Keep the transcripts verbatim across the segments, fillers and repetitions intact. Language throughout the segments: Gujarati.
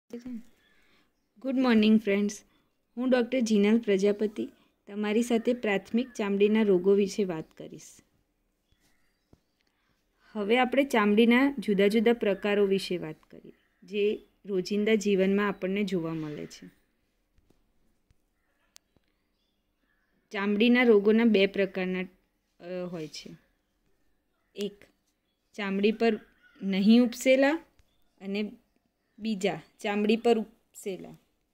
ગુડ મોર્નિંગ ફ્રેન્ડ્સ, હું ડૉક્ટર જીનલ પ્રજાપતિ તમારી સાથે પ્રાથમિક ચામડીના રોગો વિશે વાત કરીશ. હવે આપણે ચામડીના જુદા જુદા પ્રકારો વિશે વાત કરીએ જે રોજિંદા જીવનમાં આપણને જોવા મળે છે. ચામડીના રોગોના બે પ્રકારના હોય છે. એક ચામડી પર નહીં ઉપસેલા અને બીજા ચામડી પર ઉપસેલા.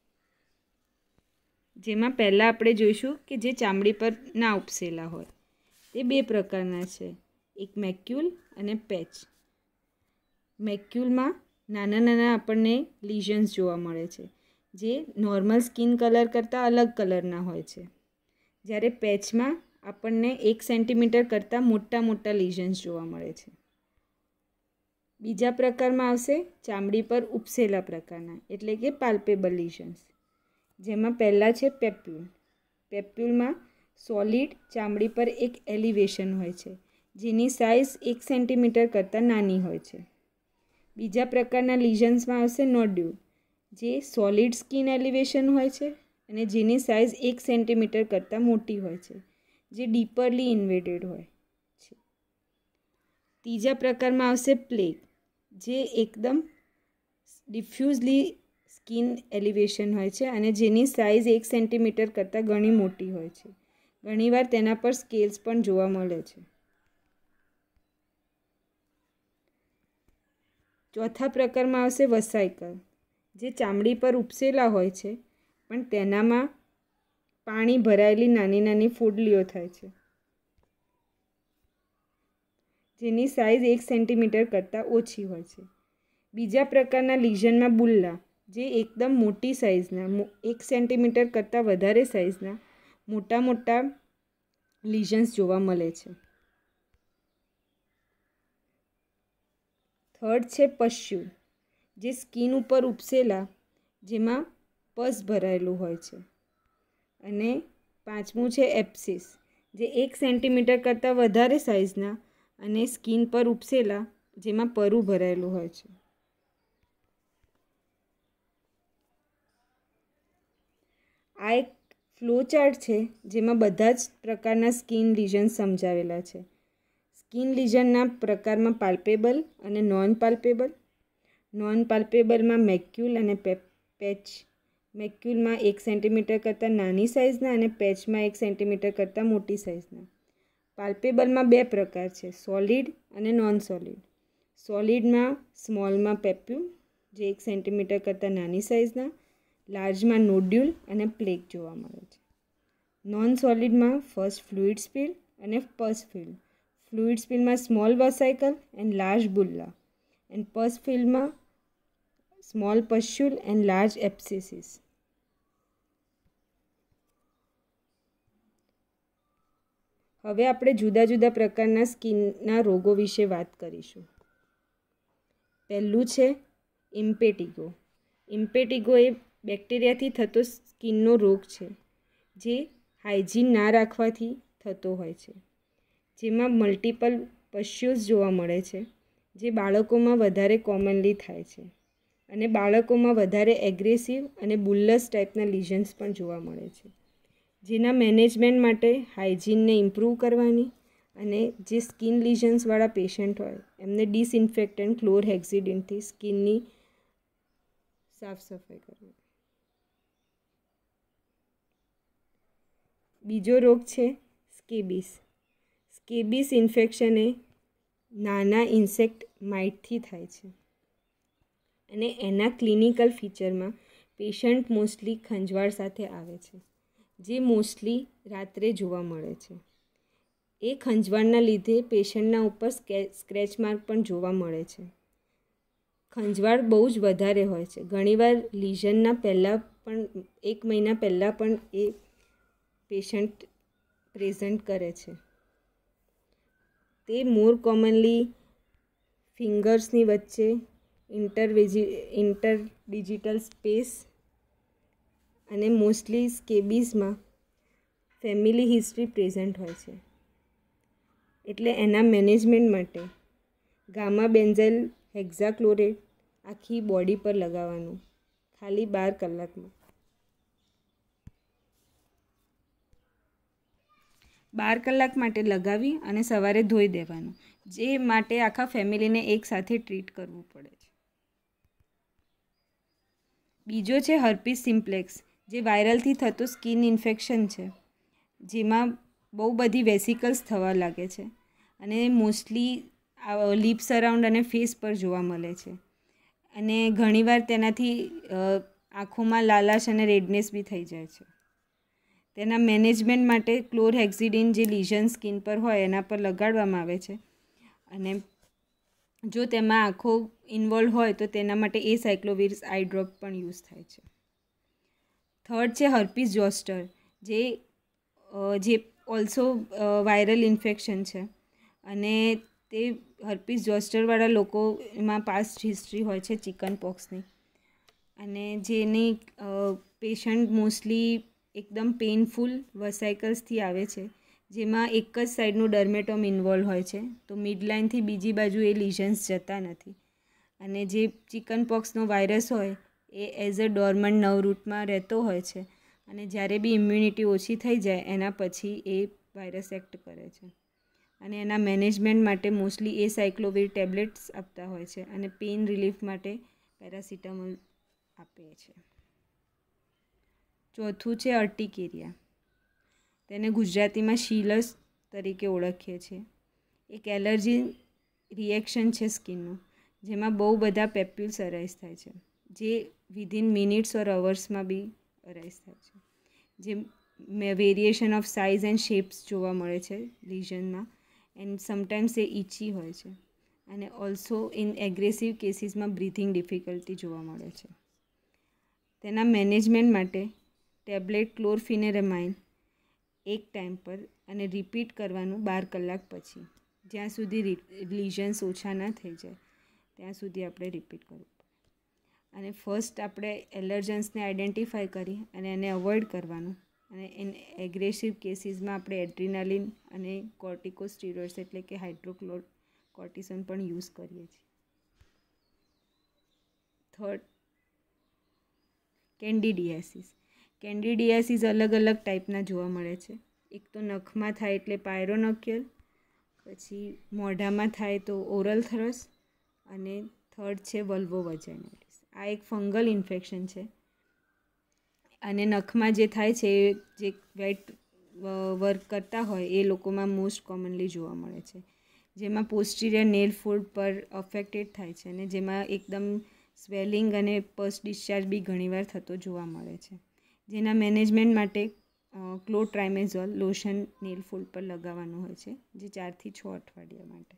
જેમાં પહેલાં આપણે જોઈશું કે જે ચામડી પર ના ઉપસેલા હોય તે બે પ્રકારના છે. એક મેક્યુલ અને પેચ. મેક્યુલમાં નાના નાના આપણને લીઝન્સ જોવા મળે છે જે નોર્મલ સ્કિન કલર કરતાં અલગ કલરના હોય છે. જ્યારે પેચમાં આપણને એક સેન્ટીમીટર કરતાં મોટા મોટા લીઝન્સ જોવા મળે છે. બીજા પ્રકારમાં આવશે ચામડી પર ઉપસેલા પ્રકારના એટલે કે પાલ્પેબલ લીઝન્સ. જેમાં પહેલાં છે પેપ્યુલ. પેપ્યુલમાં સોલિડ ચામડી પર એક એલિવેશન હોય છે જેની સાઇઝ એક સેન્ટીમીટર કરતાં નાની હોય છે. બીજા પ્રકારના લીઝન્સમાં આવશે નોડ્યુલ, જે સોલિડ સ્કિન એલિવેશન હોય છે અને જેની સાઇઝ એક સેન્ટીમીટર કરતાં મોટી હોય છે, જે ડીપરલી ઇન્વેડેડ હોય છે. ત્રીજા પ્રકારમાં આવશે પ્લેગ, જે એકદમ ડિફ્યુઝલી સ્કિન એલિવેશન હોય છે અને જેની સાઇઝ એક સેન્ટીમીટર કરતાં ઘણી મોટી હોય છે. ઘણીવાર તેના પર સ્કેલ્સ પણ જોવા મળે છે. ચોથા પ્રકારમાં આવશે વસાયકલ, જે ચામડી પર ઉપસેલા હોય છે પણ તેનામાં પાણી ભરાયેલી નાની નાની ફૂડલીઓ થાય છે જેની સાઇઝ એક સેન્ટીમીટર કરતાં ઓછી હોય છે. બીજા પ્રકારના લીઝનમાં બુલ્લા, જે એકદમ મોટી સાઇઝના એક સેન્ટીમીટર કરતાં વધારે સાઇઝના મોટા મોટા લીઝન્સ જોવા મળે છે. થર્ડ છે પશ્યુલ, જે સ્કિન ઉપર ઉપસેલા જેમાં પસ ભરાયેલું હોય છે. અને પાંચમું છે એપ્સિસ, જે એક સેન્ટીમીટર કરતાં વધારે સાઇઝના અને સ્કિન પર ઉપસેલા જેમાં પરુ ભરાયેલું હોય છે. આ એક ફ્લો ચાર્ટ છે જેમાં બધા જ પ્રકારના સ્કિન લીઝન્સ સમજાવેલા છે. સ્કિન લીઝનના પ્રકારમાં પાલ્પેબલ અને નોન પાલ્પેબલ. નોન પાલ્પેબલમાં મેક્યુલ અને પેચ. મેક્યુલમાં એક સેન્ટીમીટર કરતાં નાની સાઇઝના અને પેચમાં એક સેન્ટીમીટર કરતાં મોટી સાઇઝના. પાલ્પેબલમાં બે પ્રકાર છે, સોલિડ અને નોન સોલિડ. સોલિડમાં સ્મોલમાં પેપ્યુલ, જે એક સેન્ટીમીટર કરતાં નાની સાઇઝના. લાર્જમાં નોડ્યુલ અને પ્લેગ જોવા મળે છે. નોન સોલિડમાં ફર્સ્ટ ફ્લુઇડ સ્પીલ અને પસ ફિલ્ડ. ફ્લુઇડ સ્પીલમાં small vesicle and large bulla and pus ફિલ્ડમાં small pustule and large abscesses. હવે આપણે જુદા જુદા પ્રકારના સ્કિનના રોગો વિશે વાત કરીશું. પહેલું છે ઇમ્પેટિગો. ઇમ્પેટિગો એ બેક્ટેરિયાથી થતો સ્કિનનો રોગ છે જે હાઇજીન ના રાખવાથી થતો હોય છે. જેમાં મલ્ટિપલ પશ્યુલ્સ જોવા મળે છે, જે બાળકોમાં વધારે કોમનલી થાય છે અને બાળકોમાં વધારે એગ્રેસિવ અને બુલ્લસ ટાઈપના લીઝન્સ પણ જોવા મળે છે. જેના મેનેજમેન્ટ માટે હાઇજીનને ઇમ્પ્રૂવ કરવાની અને જે સ્કિન લીઝન્સવાળા પેશન્ટ હોય એમને ડિસઇન્ફેક્ટન્ટ ક્લોરહેક્સિડિનથી સ્કિનની સાફ સફાઈ કરવી. બીજો રોગ છે સ્કેબિસ. સ્કેબિસ ઇન્ફેક્શન એ નાના ઇન્સેક્ટ માઇટથી થાય છે અને એના ક્લિનિકલ ફીચરમાં પેશન્ટ મોસ્ટલી ખંજવાળ સાથે આવે છે, જે મોસ્ટલી રાત્રે જોવા મળે છે. એ ખંજવાળના લીધે પેશન્ટના ઉપર સ્ક્રેચ માર્ક પણ જોવા મળે છે. ખંજવાળ બહુ જ વધારે હોય છે. ઘણીવાર લીઝનના પહેલાં પણ એક મહિના પહેલાં પણ એ પેશન્ટ પ્રેઝન્ટ કરે છે. તે મોર કોમનલી ફિંગર્સની વચ્ચે ઇન્ટરવેજી ઇન્ટરડિજિટલ સ્પેસ અને મોસ્ટલી સ્કેબિસમાં ફેમિલી હિસ્ટ્રી પ્રેઝન્ટ હોય છે. એટલે એના મેનેજમેન્ટ માટે ગામા બેન્ઝાઇલ હેક્ઝાક્લોરેટ આખી બોડી પર લગાવવાનું, ખાલી બાર કલાકમાં. બાર કલાક માટે લગાવી અને સવારે ધોઈ દેવાનું, જે માટે આખા ફેમિલીને એકસાથે ટ્રીટ કરવું પડે છે. બીજો છે હર્પીસ સિમ્પ્લેક્સ, જે વાયરલથી થતું સ્કિન ઇન્ફેક્શન છે, જેમાં બહુ બધી વેસિકલ્સ થવા લાગે છે અને મોસ્ટલી લિપ્સ અરાઉન્ડ અને ફેસ પર જોવા મળે છે. અને ઘણીવાર તેનાથી આંખોમાં લાલાશ અને રેડનેસ બી થઈ જાય છે. તેના મેનેજમેન્ટ માટે ક્લોરહેક્સિડિન જે લીઝન સ્કિન પર હોય એના પર લગાડવામાં આવે છે, અને જો તેમાં આંખો ઇન્વોલ્વ હોય તો તેના માટે એ સાયક્લોવિર્સ આઈ ડ્રોપ પણ યુઝ થાય છે. થર્ડ છે હર્પીસ જોસ્ટર, જે જે ઓલ્સો વાયરલ ઇન્ફેક્શન છે, અને તે હર્પીસ જોસ્ટરવાળા લોકો એમાં પાસ્ટ હિસ્ટ્રી હોય છે ચિકન પોક્સની, અને જેની પેશન્ટ મોસ્ટલી એકદમ પેઇનફુલ વસાઇકલ્સથી આવે છે, જેમાં એક જ સાઈડનું ડર્મેટોમ ઇન્વોલ્વ હોય છે, તો મિડલાઇનથી બીજી બાજુ એ લીઝન્સ જતા નથી, અને જે ચિકન પોક્સનો વાયરસ હોય એ એઝ અ ડોર્મન્ટ નર્વ રૂટમાં રહેતો હોય છે, અને જ્યારે બી ઇમ્યુનિટી ઓછી થઈ જાય એના પછી એ વાયરસ એક્ટ કરે છે. અને એના મેનેજમેન્ટ માટે મોસ્ટલી એ સાયક્લોવિર ટેબ્લેટ્સ આપતા હોય છે, અને પેઇન રિલીફ માટે પેરાસિટામોલ આપે છે. ચોથું છે અર્ટિકેરિયા, તેને ગુજરાતીમાં શીલસ તરીકે ઓળખીએ છીએ. એક એલર્જી રિએક્શન છે સ્કિનનું, જેમાં બહુ બધા પેપ્યુલ્સ અરાઇઝ થાય છે, જે વિધિન મિનિટ્સ ઓર અવર્સમાં બી અરાઇઝ થાય છે, જે variation of size and shapes જોવા મળે છે લીઝનમાં, એન્ડ સમટાઈમ્સ એ ઈચી હોય છે, અને ઓલ્સો ઇન એગ્રેસિવ કેસીસમાં બ્રીથિંગ ડિફિકલ્ટી જોવા મળે છે. તેના મેનેજમેન્ટ માટે ટેબ્લેટ ક્લોરફિનેરેમાઇન એક ટાઈમ પર અને રિપીટ કરવાનું બાર કલાક પછી, જ્યાં સુધી લીઝન્સ ઓછા ના થઈ જાય ત્યાં સુધી આપણે રિપીટ કરવું પડે. અને ફર્સ્ટ આપણે એલર્જન્સને આઈડેન્ટિફાય કરી અને એને અવોઇડ કરવાનું, અને ઇન એગ્રેસિવ કેસીસમાં આપણે એડ્રીનાલિન અને કોર્ટિકોસ્ટીરોઇડ્સ એટલે કે હાઇડ્રોક્લોર કોર્ટિસોન પણ યુઝ કરીએ છીએ. થર્ડ, કેન્ડિડિયાસિસ. કેન્ડિડિયાસિસ અલગ અલગ ટાઈપના જોવા મળે છે. એક તો નખમાં થાય એટલે પાયરોનોક્યુલ, પછી મોઢામાં થાય તો ઓરલ થ્રસ, અને થર્ડ છે વલ્વોવજાઇનાઇટિસ. આ એક ફંગલ ઇન્ફેક્શન છે, અને નખમાં જે થાય છે જે વેટ વર્ક કરતા હોય એ લોકોમાં મોસ્ટ કોમનલી જોવા મળે છે, જેમાં પોસ્ટિરિયર નેલ ફૂડ પર અફેક્ટેડ થાય છે, અને જેમાં એકદમ સ્વેલિંગ અને પસ ડિસ્ચાર્જ બી ઘણીવાર થતો જોવા મળે છે, જેના મેનેજમેન્ટ માટે ક્લોટ્રાઇમેઝોલ લોશન નેલ ફૂડ પર લગાવવાનું હોય છે, જે ચારથી છ અઠવાડિયા માટે.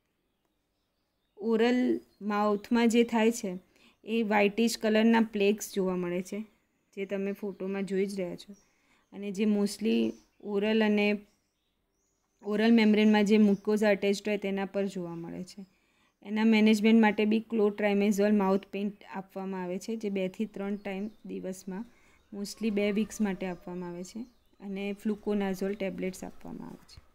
ઓરલ માઉથમાં જે થાય છે એ વ્હાઇટિશ કલરના પ્લેક્સ જોવા મળે છે, જે તમે ફોટોમાં જોઈ જ રહ્યા છો, અને જે મોસ્ટલી ઓરલ અને ઓરલ મેમ્બ્રેનમાં જે મુકોઝા અટેચ્ડ હોય તેના પર જોવા મળે છે. એના મેનેજમેન્ટ માટે બી ક્લોટ્રાઇમેઝોલ માઉથ પેઇન્ટ આપવામાં આવે છે, જે બેથી ત્રણ ટાઈમ દિવસમાં મોસ્ટલી બે વીક્સ માટે આપવામાં આવે છે, અને ફ્લુકોનાઝોલ ટેબ્લેટ્સ આપવામાં આવે છે.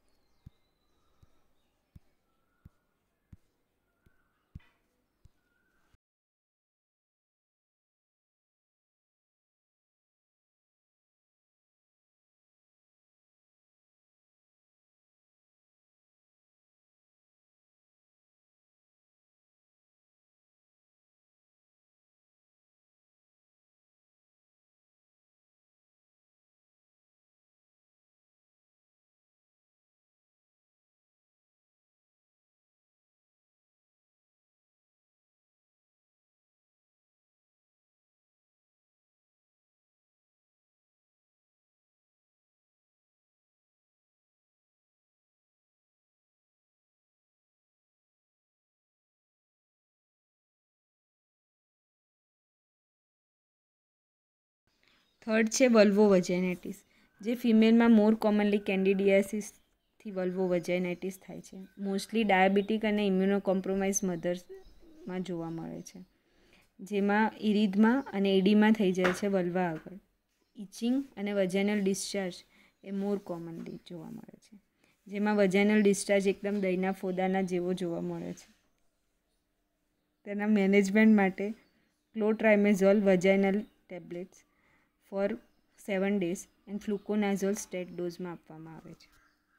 થર્ડ છે વલ્વોવજાઇનાઇટિસ, જે ફિમેલમાં મોર કોમનલી કેન્ડિડિયાસિસથી વલ્વોવજાઇનાઇટિસ થાય છે. મોસ્ટલી ડાયાબિટીક અને ઇમ્યુનો કોમ્પ્રોમાઇઝ મધર્સમાં જોવા મળે છે, જેમાં ઇરિધમાં અને એડીમાં થઈ જાય છે વલ્વા આગળ. ઇચિંગ અને વજાઇનલ ડિસ્ચાર્જ એ મોર કોમનલી જોવા મળે છે, જેમાં વજાઇનલ ડિસ્ચાર્જ એકદમ દહીંના ફોદાના જેવો જોવા મળે છે. તેના મેનેજમેન્ટ માટે clotrimazole vaginal tablets for seven days and fluconazole stat ડોઝમાં આપવામાં આવે છે.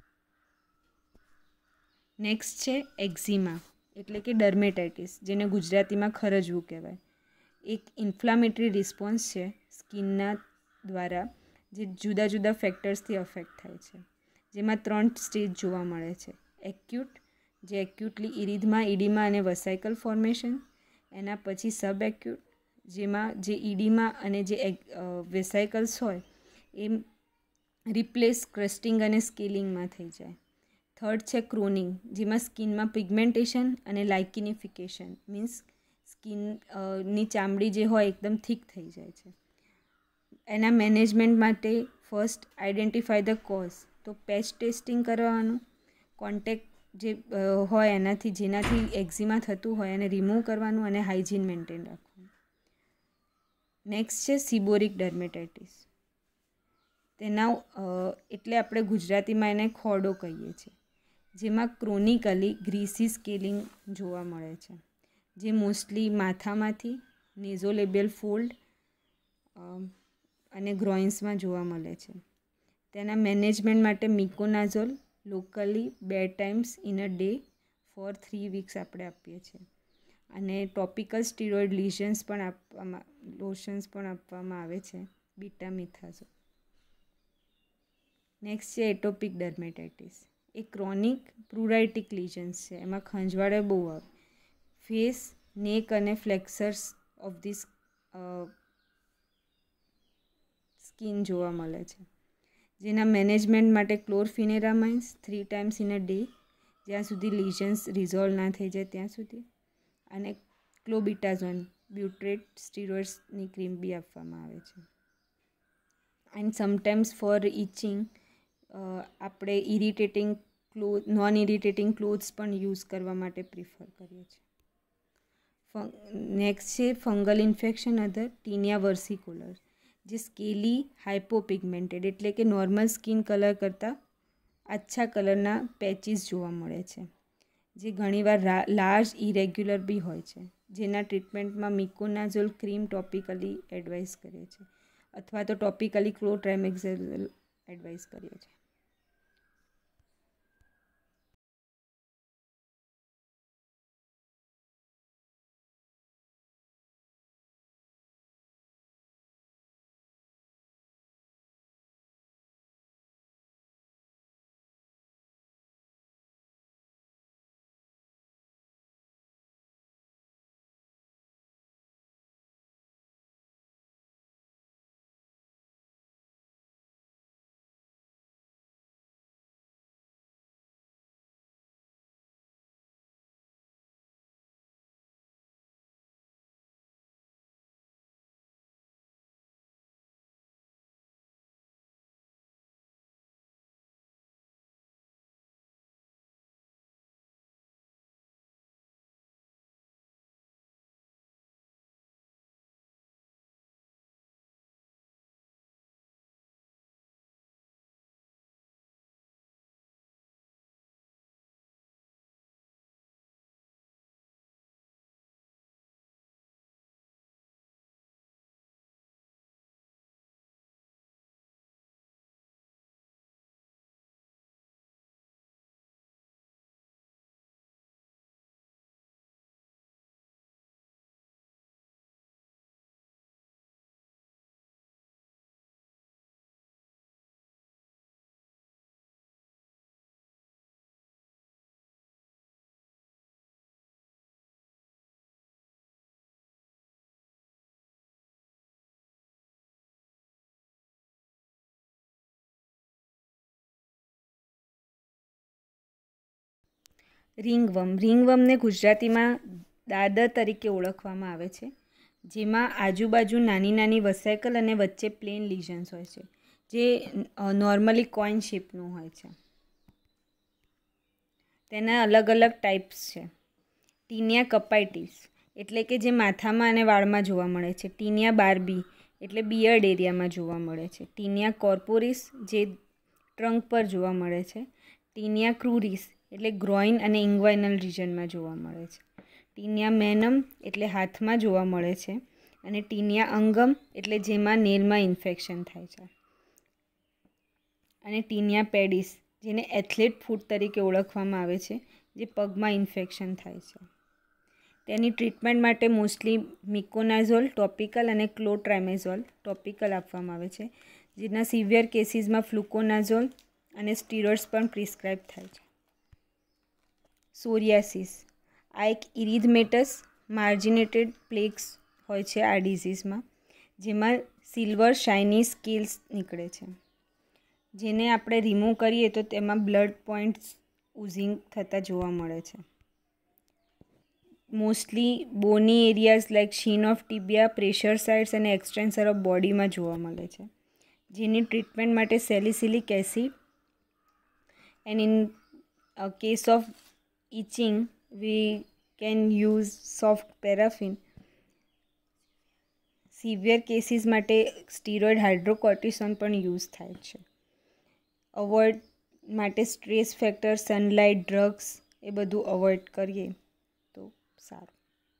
નેક્સ્ટ છે એક્ઝિમા એટલે કે ડર્મેટાઇટિસ, જેને ગુજરાતીમાં ખરજવું કહેવાય. એક ઇન્ફ્લામેટરી રિસ્પોન્સ છે સ્કિનના દ્વારા જે જુદા જુદા ફેક્ટર્સથી અફેક્ટ થાય છે, જેમાં ત્રણ સ્ટેજ જોવા મળે છે. એક્યુટ, જે એક્યુટલી ઇરિધમા, ઇડીમા અને વસાઇકલ ફોર્મેશન. એના પછી સબ એક્યુટ, જેમાં જે ઇડીમા અને જે વેસાઇકલ્સ હોય એ રિપ્લેસ ક્રસ્ટિંગ અને સ્કેલિંગમાં થઈ જાય. થર્ડ છે ક્રોનિક, જેમાં સ્કિનમાં પિગમેન્ટેશન અને લાઇકિનિફિકેશન મીન્સ સ્કિન ની ચામડી જે હોય એકદમ થીક થઈ જાય છે. એના મેનેજમેન્ટ માટે ફર્સ્ટ આઈડેન્ટિફાય ધ કોઝ, તો પેચ ટેસ્ટિંગ કરવાનું, કોન્ટેક્ટ જે હોય એનાથી જેનાથી એક્ઝિમા થતું હોય એને રિમૂવ કરવાનું અને હાઇજીન મેન્ટેન રાખવાનું. નેક્સ્ટ છે સિબોરિક ડર્મેટાઇટિસ. તેના એટલે આપણે ગુજરાતીમાં એને ખોડો કહીએ છીએ, જેમાં ક્રોનિકલી ગ્રીસી સ્કેલિંગ જોવા મળે છે, જે મોસ્ટલી માથામાંથી નેઝોલેબિયલ ફોલ્ડ અને ગ્રોઇન્સમાં જોવા મળે છે. તેના મેનેજમેન્ટ માટે મિકોનાઝોલ લોકલી બે times in a day for three weeks આપણે આપીએ છીએ, અને ટોપિકલ સ્ટીરોઇડ લિશન્સ પણ આપવામાં લોશન્સ પણ આપવામાં આવે છે, બીટામિથાઝોલ. નેક્સ્ટ છે એટોપિક ડર્મેટાઇટિસ. એ ક્રોનિક પ્રુરાઇટિક લિઝન્સ છે, એમાં ખંજવાળે બહુ આવે. ફેસ, નેક અને ફ્લેક્સર્સ ઓફ ધીસ સ્કિન જોવા મળે છે, જેના મેનેજમેન્ટ માટે chlorpheniramines three times in a day જ્યાં સુધી લિઝન્સ રિઝોલ્વ ના થઈ જાય ત્યાં સુધી, અને ક્લોબિટાઝોન બ્યુટ્રેટ સ્ટીરોઇડ્સની ક્રીમ બી આપવામાં આવે છે. એન્ડ સમટાઈમ્સ ફોર ઇચિંગ આપણે irritating cloth non irritating cloths પણ યુઝ કરવા માટે પ્રિફર કરીએ છીએ. નેક્સ્ટ છે ફંગલ ઇન્ફેક્શન અધર ટીનિયા વર્સિકોલર, જે સ્કેલી હાઇપોપિગમેન્ટેડ એટલે કે નોર્મલ સ્કિન કલર કરતાં આછા કલરના પેચીસ જોવા મળે છે, જે ઘણીવાર લાર્જ ઇરેગ્યુલર બી હોય છે, જેના ટ્રીટમેન્ટમાં મિકોનાઝોલ ક્રીમ ટોપિકલી એડવાઇસ કરીએ છીએ અથવા તો ટોપિકલી ક્લોટ્રાઇમેક્ઝોલ એડવાઇસ કરીએ છીએ. રિંગવર્મ રિંગવર્મને ગુજરાતીમાં દાદર તરીકે ઓળખવામાં આવે છે, જેમાં આજુબાજુ નાની નાની વસાયકલ અને વચ્ચે પ્લેન લિઝન્સ હોય છે, જે નોર્મલી કોઇન શેપનું હોય છે. તેના અલગ અલગ ટાઈપ્સ છે. ટીનિયા કપાઇટિસ એટલે કે જે માથામાં અને વાળમાં જોવા મળે છે. ટીનિયા બાર્બી એટલે બિયર્ડ એરિયામાં જોવા મળે છે. ટીનિયા કોર્પોરિસ જે ટ્રંક પર જોવા મળે છે. ટીનિયા ક્રુરિસ એટલે ગ્રોઇન અને ઇંગ્વાઇનલ રિજનમાં જોવા મળે છે. ટીનિયા મેનમ એટલે હાથમાં જોવા મળે છે, અને ટીનિયા અંગમ એટલે જેમાં નેલમાં ઇન્ફેક્શન થાય છે, અને ટીનિયા પેડિસ જેને એથ્લેટ ફૂટ તરીકે ઓળખવામાં આવે છે, જે પગમાં ઇન્ફેક્શન થાય છે. તેની ટ્રીટમેન્ટ માટે મોસ્ટલી મિકોનાઝોલ ટોપિકલ અને ક્લોટ્રામેઝોલ ટોપિકલ આપવામાં આવે છે, જેના સિવિયર કેસીસમાં ફ્લુકોનાઝોલ અને સ્ટીરોઇડ્સ પણ પ્રિસ્ક્રાઇબ થાય છે. સોરિયાસિસ આ એક ઇરિધમેટસ માર્જિનેટેડ પ્લેક્સ હોય છે આ ડિઝીઝમાં, જેમાં સિલ્વર શાઇની સ્કેલ્સ નીકળે છે, જેને આપણે રિમૂવ કરીએ તો તેમાં બ્લડ પોઇન્ટ્સ ઉઝિંગ થતાં જોવા મળે છે. Mostly bony areas like shin of tibia, pressure sites અને એક્સટેન્સર ઓફ બોડીમાં જોવા મળે છે, જેની ટ્રીટમેન્ટ માટે salicylic acid and in case of itching we can use soft paraffin. Severe cases માટે સ્ટીરોઇડ હાઇડ્રોકોર્ટિસોન પણ યુઝ થાય છે. અવોઇડ માટે સ્ટ્રેસ ફેક્ટર, સનલાઇટ, ડ્રગ્સ એ બધું અવોઇડ કરીએ તો સારું.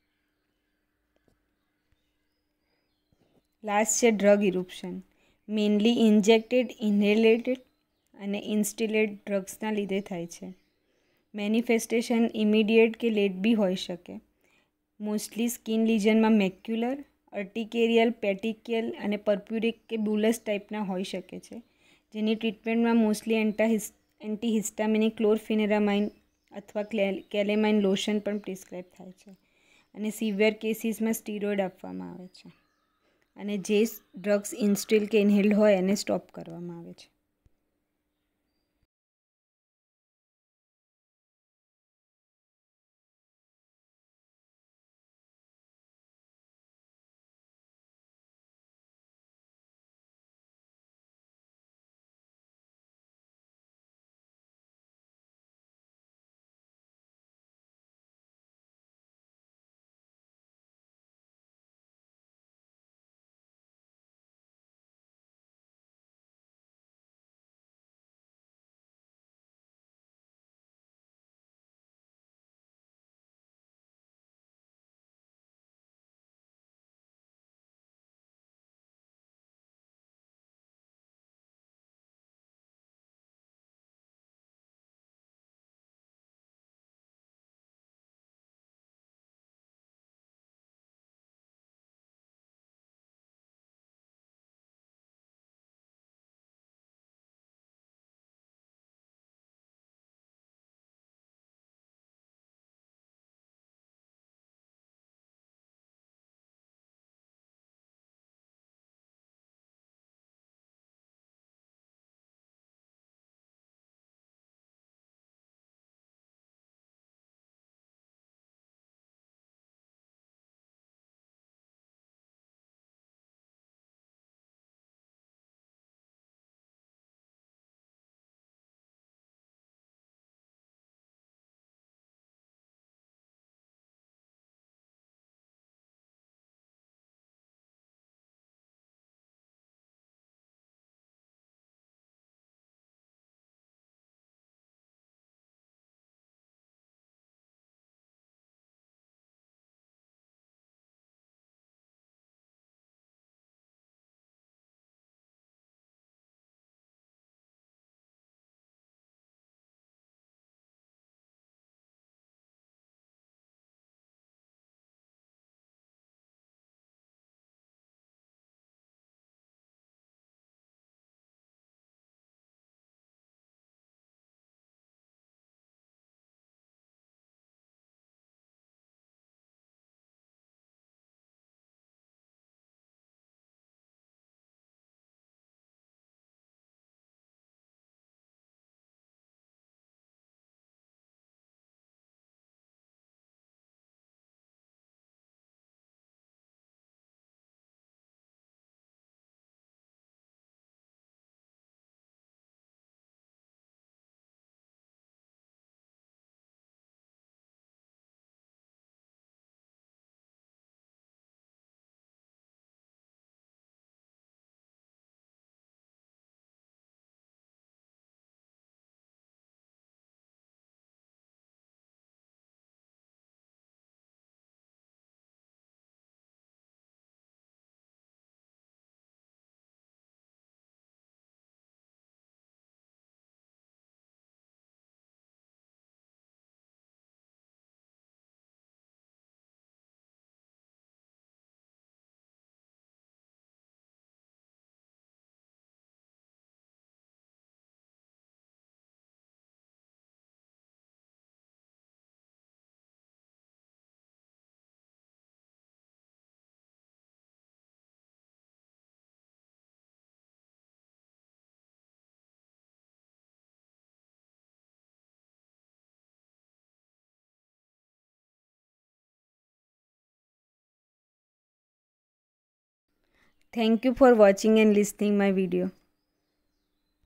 લાસ્ટ છે drug eruption. Mainly injected, inhaled અને ઇન્સ્ટિલેટ ડ્રગ્સના લીધે થાય છે. મેનિફેસ્ટેશન ઇમિડિયેટ કે લેટ બી હોઈ શકે. મોસ્ટલી સ્કિન લિઝનમાં મેક્યુલર, અર્ટિકેરિયલ, પેટિકિયલ અને પર્પ્યુરિક કે બુલસ ટાઈપના હોઈ શકે છે, જેની ટ્રીટમેન્ટમાં મોસ્ટલી એન્ટાહિસ એન્ટીહિસ્ટામિનિક ક્લોરફિનેરામાઇન અથવા કેલેમાઇન લોશન પણ પ્રિસ્ક્રાઇબ થાય છે, અને સિવિયર કેસીસમાં સ્ટીરોઇડ આપવામાં આવે છે, અને જે ડ્રગ્સ ઇન્સ્ટિલ કે ઇન્હેલ્ડ હોય એને સ્ટોપ કરવામાં આવે છે. Thank you for watching and listening my video.